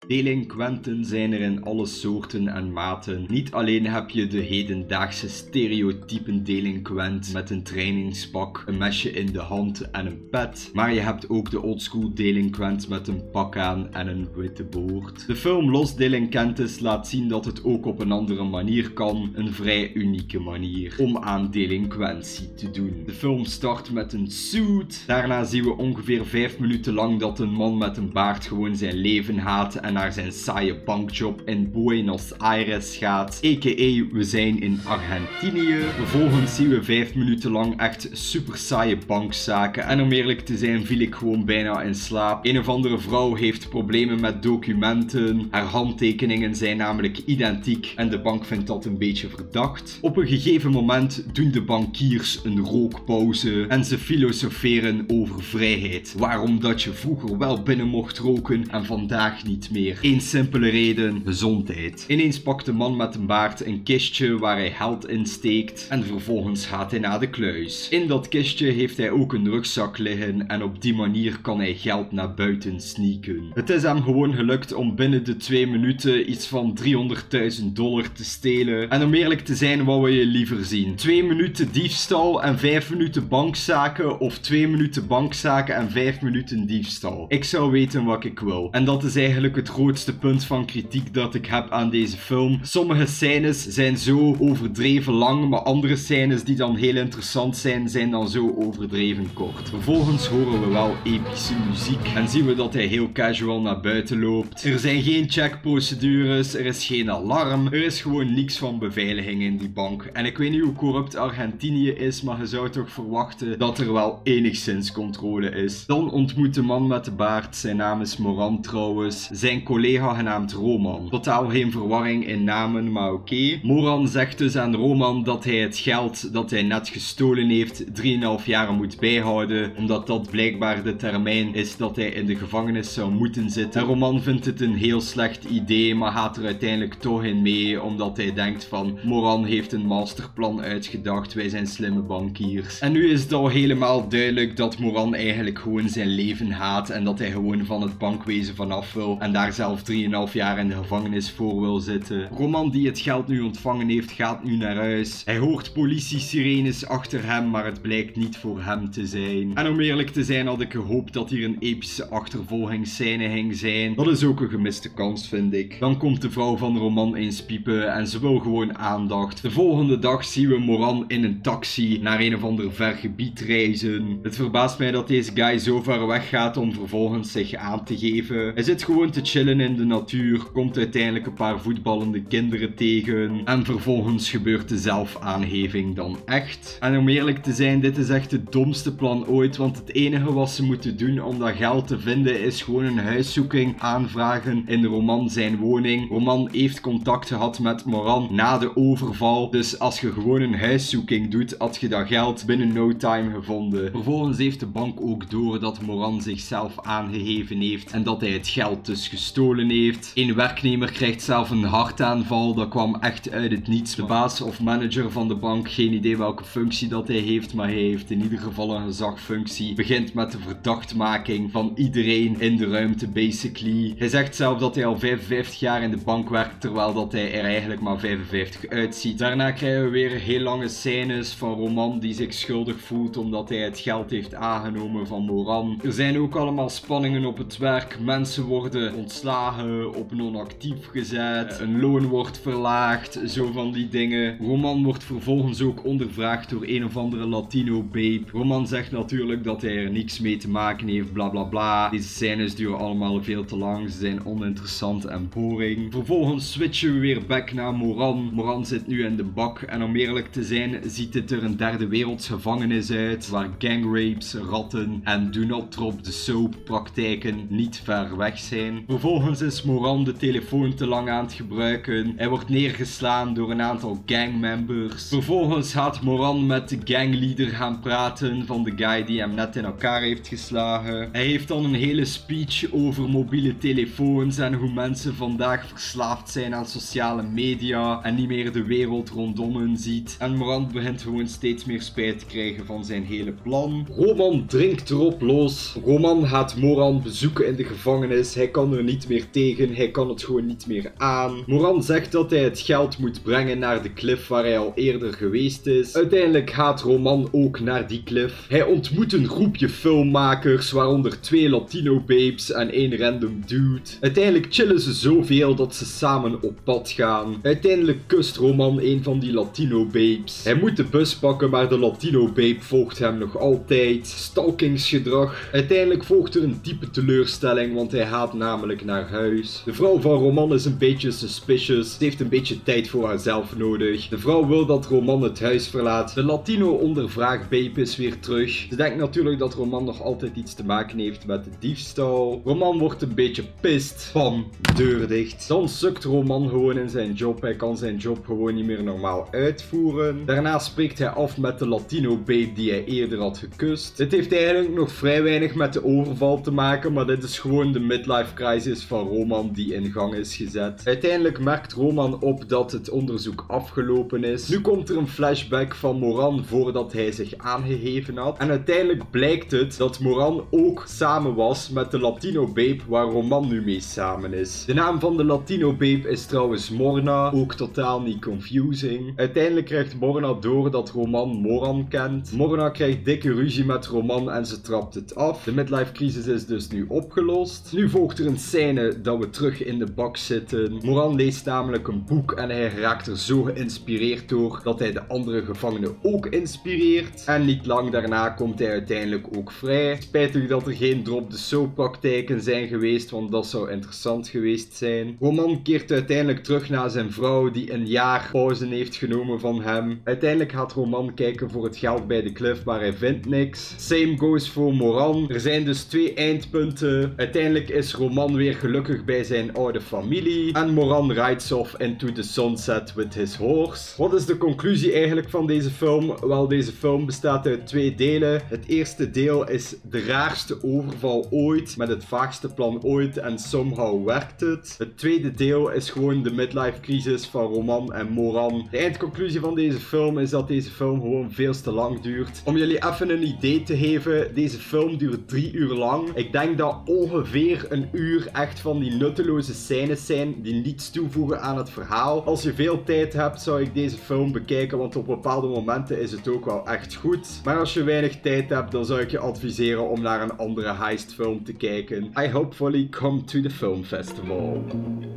Delinquenten zijn er in alle soorten en maten. Niet alleen heb je de hedendaagse stereotypen delinquent met een trainingspak, een mesje in de hand en een pet, maar je hebt ook de oldschool delinquent met een pak aan en een witte boord. De film Los Delinquentes laat zien dat het ook op een andere manier kan, een vrij unieke manier om aan delinquentie te doen. De film start met een suit, daarna zien we ongeveer 5 minuten lang dat een man met een baard gewoon zijn leven haat en naar zijn saaie bankjob in Buenos Aires gaat, a.k.a. we zijn in Argentinië. Vervolgens zien we 5 minuten lang echt super saaie bankzaken en om eerlijk te zijn viel ik gewoon bijna in slaap. Een of andere vrouw heeft problemen met documenten, haar handtekeningen zijn namelijk identiek en de bank vindt dat een beetje verdacht. Op een gegeven moment doen de bankiers een rookpauze en ze filosoferen over vrijheid. Waarom dat je vroeger wel binnen mocht roken en vandaag niet meer. Eén simpele reden: gezondheid. Ineens pakt de man met een baard een kistje waar hij geld in steekt en vervolgens gaat hij naar de kluis. In dat kistje heeft hij ook een rugzak liggen en op die manier kan hij geld naar buiten sneaken. Het is hem gewoon gelukt om binnen de 2 minuten iets van $300.000 te stelen. En om eerlijk te zijn, wat wil je liever zien? 2 minuten diefstal en 5 minuten bankzaken of 2 minuten bankzaken en 5 minuten diefstal? Ik zou weten wat ik wil. En dat is eigenlijk het grootste punt van kritiek dat ik heb aan deze film. Sommige scènes zijn zo overdreven lang, maar andere scènes die dan heel interessant zijn, zijn dan zo overdreven kort. Vervolgens horen we wel epische muziek en zien we dat hij heel casual naar buiten loopt. Er zijn geen checkprocedures, er is geen alarm, er is gewoon niks van beveiliging in die bank. En ik weet niet hoe corrupt Argentinië is, maar je zou toch verwachten dat er wel enigszins controle is. Dan ontmoet de man met de baard, zijn naam is Moran trouwens, zijn collega genaamd Roman. Totaal geen verwarring in namen, maar oké. Moran zegt dus aan Roman dat hij het geld dat hij net gestolen heeft 3,5 jaar moet bijhouden, omdat dat blijkbaar de termijn is dat hij in de gevangenis zou moeten zitten. En Roman vindt het een heel slecht idee, maar gaat er uiteindelijk toch in mee, omdat hij denkt van Moran heeft een masterplan uitgedacht, wij zijn slimme bankiers. En nu is het al helemaal duidelijk dat Moran eigenlijk gewoon zijn leven haat en dat hij gewoon van het bankwezen vanaf wil en daar zelf 3,5 jaar in de gevangenis voor wil zitten. Roman die het geld nu ontvangen heeft, gaat nu naar huis. Hij hoort politie-sirenes achter hem, maar het blijkt niet voor hem te zijn. En om eerlijk te zijn had ik gehoopt dat hier een epische achtervolgingsscène ging zijn. Dat is ook een gemiste kans, vind ik. Dan komt de vrouw van Roman eens piepen en ze wil gewoon aandacht. De volgende dag zien we Moran in een taxi naar een of ander ver gebied reizen. Het verbaast mij dat deze guy zo ver weg gaat om vervolgens zich aan te geven. Hij zit gewoon te chillen in de natuur, komt uiteindelijk een paar voetballende kinderen tegen en vervolgens gebeurt de zelfaangeving dan echt. En om eerlijk te zijn, dit is echt het domste plan ooit, want het enige wat ze moeten doen om dat geld te vinden is gewoon een huiszoeking aanvragen in Roman zijn woning. Roman heeft contact gehad met Moran na de overval, dus als je gewoon een huiszoeking doet, had je dat geld binnen no time gevonden. Vervolgens heeft de bank ook door dat Moran zichzelf aangegeven heeft en dat hij het geld dus gestolen heeft. Een werknemer krijgt zelf een hartaanval, dat kwam echt uit het niets. De baas of manager van de bank, geen idee welke functie dat hij heeft, maar hij heeft in ieder geval een gezagfunctie. Begint met de verdachtmaking van iedereen in de ruimte basically. Hij zegt zelf dat hij al 55 jaar in de bank werkt, terwijl dat hij er eigenlijk maar 55 uitziet. Daarna krijgen we weer heel lange scènes van Roman die zich schuldig voelt omdat hij het geld heeft aangenomen van Moran. Er zijn ook allemaal spanningen op het werk. Mensen worden ontslagen, op non-actief gezet, een loon wordt verlaagd, zo van die dingen. Roman wordt vervolgens ook ondervraagd door een of andere Latino babe. Roman zegt natuurlijk dat hij er niks mee te maken heeft, bla bla bla. Deze scènes duren allemaal veel te lang, ze zijn oninteressant en boring. Vervolgens switchen we weer back naar Moran. Moran zit nu in de bak en om eerlijk te zijn ziet dit er een derde werelds gevangenis uit, waar gangrapes, ratten en do not drop the soap praktijken niet ver weg zijn. Vervolgens is Moran de telefoon te lang aan het gebruiken. Hij wordt neergeslaan door een aantal gangmembers. Vervolgens gaat Moran met de gangleader gaan praten van de guy die hem net in elkaar heeft geslagen. Hij heeft dan een hele speech over mobiele telefoons en hoe mensen vandaag verslaafd zijn aan sociale media en niet meer de wereld rondom hun ziet. En Moran begint gewoon steeds meer spijt te krijgen van zijn hele plan. Roman drinkt erop los. Roman gaat Moran bezoeken in de gevangenis. Hij kan er niet niet meer tegen, hij kan het gewoon niet meer aan. Moran zegt dat hij het geld moet brengen naar de cliff waar hij al eerder geweest is. Uiteindelijk gaat Roman ook naar die cliff. Hij ontmoet een groepje filmmakers, waaronder 2 Latino babes en 1 random dude. Uiteindelijk chillen ze zoveel dat ze samen op pad gaan. Uiteindelijk kust Roman een van die Latino babes. Hij moet de bus pakken, maar de Latino babe volgt hem nog altijd. Stalkingsgedrag. Uiteindelijk volgt er een diepe teleurstelling, want hij gaat namelijk naar huis. De vrouw van Roman is een beetje suspicious. Ze heeft een beetje tijd voor haarzelf nodig. De vrouw wil dat Roman het huis verlaat. De Latino ondervraagt babe is weer terug. Ze denkt natuurlijk dat Roman nog altijd iets te maken heeft met de diefstal. Roman wordt een beetje pissed. Bam, deur dicht. Dan sukt Roman gewoon in zijn job. Hij kan zijn job gewoon niet meer normaal uitvoeren. Daarna spreekt hij af met de Latino babe die hij eerder had gekust. Dit heeft eigenlijk nog vrij weinig met de overval te maken, maar dit is gewoon de midlife crisis van Roman die in gang is gezet. Uiteindelijk merkt Roman op dat het onderzoek afgelopen is. Nu komt er een flashback van Moran voordat hij zich aangegeven had. En uiteindelijk blijkt het dat Moran ook samen was met de Latino babe waar Roman nu mee samen is. De naam van de Latino babe is trouwens Morna, ook totaal niet confusing. Uiteindelijk krijgt Morna door dat Roman Moran kent. Morna krijgt dikke ruzie met Roman en ze trapt het af. De midlife crisis is dus nu opgelost. Nu volgt er een scène dat we terug in de bak zitten. Moran leest namelijk een boek en hij raakt er zo geïnspireerd door dat hij de andere gevangenen ook inspireert. En niet lang daarna komt hij uiteindelijk ook vrij. Spijtig dat er geen drop-the-soap praktijken zijn geweest, want dat zou interessant geweest zijn. Roman keert uiteindelijk terug naar zijn vrouw die een jaar pauze heeft genomen van hem. Uiteindelijk gaat Roman kijken voor het geld bij de cliff, maar hij vindt niks. Same goes voor Moran. Er zijn dus 2 eindpunten. Uiteindelijk is Roman weer gelukkig bij zijn oude familie. En Moran rides off into the sunset with his horse. Wat is de conclusie eigenlijk van deze film? Wel, deze film bestaat uit 2 delen. Het eerste deel is de raarste overval ooit, met het vaagste plan ooit en somehow werkt het. Het tweede deel is gewoon de midlife crisis van Roman en Moran. De eindconclusie van deze film is dat deze film gewoon veel te lang duurt. Om jullie even een idee te geven, deze film duurt 3 uur lang. Ik denk dat ongeveer een uur echt van die nutteloze scènes zijn die niets toevoegen aan het verhaal. Als je veel tijd hebt, zou ik deze film bekijken, want op bepaalde momenten is het ook wel echt goed. Maar als je weinig tijd hebt, dan zou ik je adviseren om naar een andere heistfilm te kijken. I hopefully come to the film festival.